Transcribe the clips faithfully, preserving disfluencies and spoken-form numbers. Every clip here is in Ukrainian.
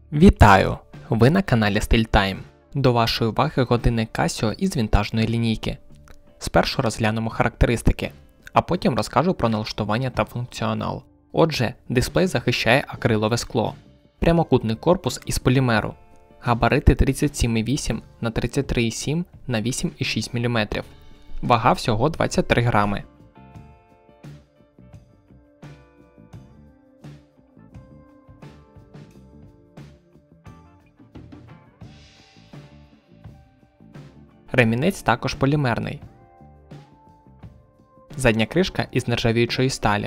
Вітаю! Ви на каналі StyleTime. До вашої уваги годинник Casio із вінтажної лінійки. Спершу розглянемо характеристики, а потім розкажу про налаштування та функціонал. Отже, дисплей захищає акрилове скло. Прямокутний корпус із полімеру. Габарити тридцять сім і вісім на тридцять три і сім на вісім і шість міліметрів. Вага всього двадцять три грами. Ремінець також полімерний. Задня кришка із нержавіючої сталі.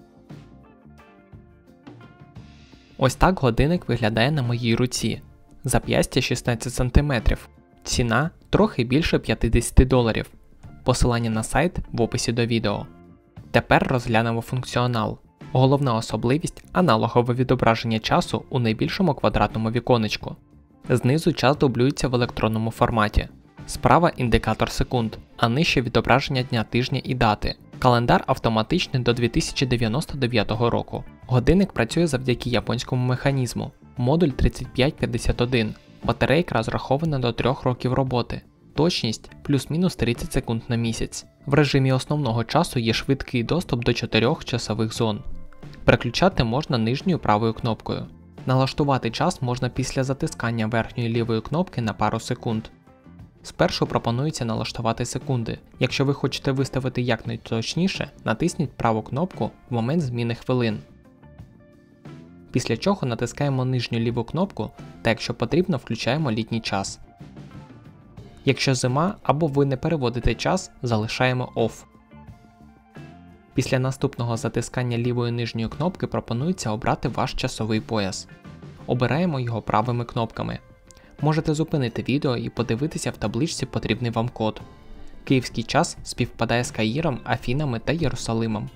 Ось так годинник виглядає на моїй руці. Зап'ястя шістнадцять сантиметрів. Ціна трохи більше п'ятдесят доларів. Посилання на сайт в описі до відео. Тепер розглянемо функціонал. Головна особливість – аналогове відображення часу у найбільшому квадратному віконечку. Знизу час дублюється в електронному форматі. Справа індикатор секунд, а нижче відображення дня, тижня і дати. Календар автоматичний до дві тисячі дев'яносто дев'ятого року. Годинник працює завдяки японському механізму. Модуль тридцять п'ять п'ятдесят один. Батарейка розрахована до трьох років роботи. Точність плюс-мінус тридцять секунд на місяць. В режимі основного часу є швидкий доступ до чотирьох часових зон. Переключати можна нижньою правою кнопкою. Налаштувати час можна після затискання верхньої лівої кнопки на пару секунд. Спершу пропонується налаштувати секунди. Якщо ви хочете виставити якнайточніше, натисніть праву кнопку в момент зміни хвилин. Після чого натискаємо нижню ліву кнопку та якщо потрібно включаємо літній час. Якщо зима або ви не переводите час, залишаємо Off. Після наступного затискання лівої нижньої кнопки пропонується обрати ваш часовий пояс. Обираємо його правими кнопками. Можете зупинити відео і подивитися в табличці потрібний вам код. Київський час співпадає з Каїром, Афінами та Єрусалимом.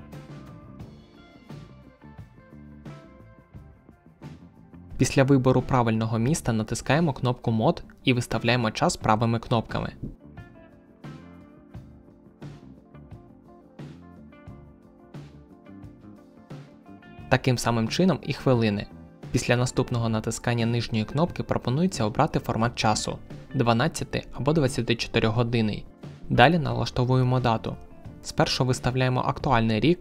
Після вибору правильного міста натискаємо кнопку мод і виставляємо час правими кнопками. Таким самим чином і хвилини. Після наступного натискання нижньої кнопки пропонується обрати формат часу – дванадцяти або двадцяти чотири годинний. Далі налаштовуємо дату. Спершу виставляємо актуальний рік,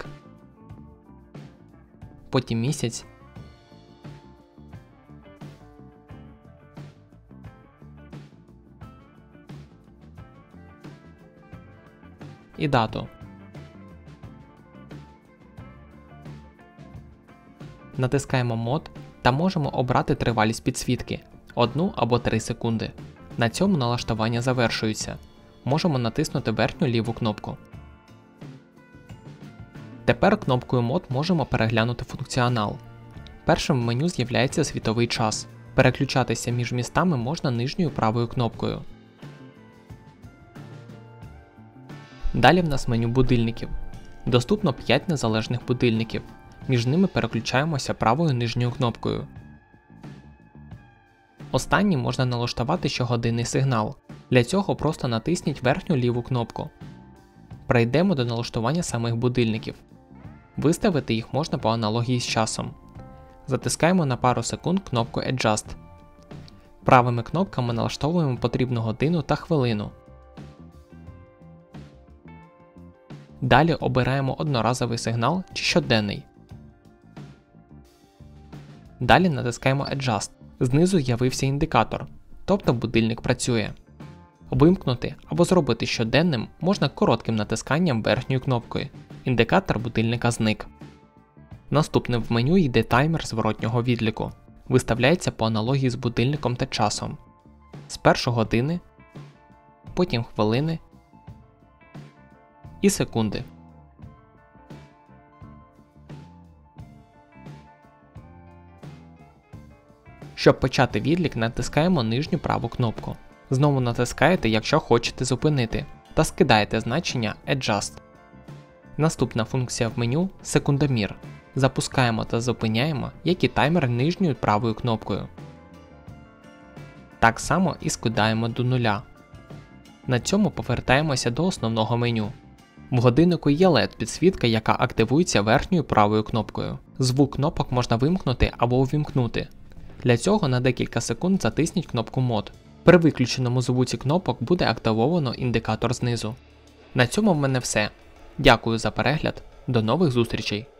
потім місяць, і дату. Натискаємо мод та можемо обрати тривалість підсвітки – одну або три секунди. На цьому налаштування завершується. Можемо натиснути верхню ліву кнопку. Тепер кнопкою мод можемо переглянути функціонал. Першим в меню з'являється світовий час. Переключатися між містами можна нижньою правою кнопкою. Далі в нас меню будильників. Доступно п'ять незалежних будильників. Між ними переключаємося правою нижньою кнопкою. Останній можна налаштувати щогодинний сигнал. Для цього просто натисніть верхню ліву кнопку. Перейдемо до налаштування самих будильників. Виставити їх можна по аналогії з часом. Затискаємо на пару секунд кнопку Adjust. Правими кнопками налаштовуємо потрібну годину та хвилину. Далі обираємо одноразовий сигнал чи щоденний. Далі натискаємо Adjust. Знизу з'явився індикатор, тобто будильник працює. Вимкнути або зробити щоденним можна коротким натисканням верхньої кнопки. Індикатор будильника зник. Наступним в меню йде таймер зворотнього відліку. Виставляється по аналогії з будильником та часом. Спершу години, потім хвилини і секунди. Щоб почати відлік, натискаємо нижню праву кнопку. Знову натискаєте, якщо хочете зупинити, та скидаєте значення Adjust. Наступна функція в меню – секундомір. Запускаємо та зупиняємо, як і таймер нижньою правою кнопкою. Так само і скидаємо до нуля. На цьому повертаємося до основного меню. В годиннику є ел і ді-підсвітка, яка активується верхньою правою кнопкою. Звук кнопок можна вимкнути або увімкнути. Для цього на декілька секунд затисніть кнопку мод. При виключеному звуці кнопок буде активовано індикатор знизу. На цьому в мене все. Дякую за перегляд, до нових зустрічей!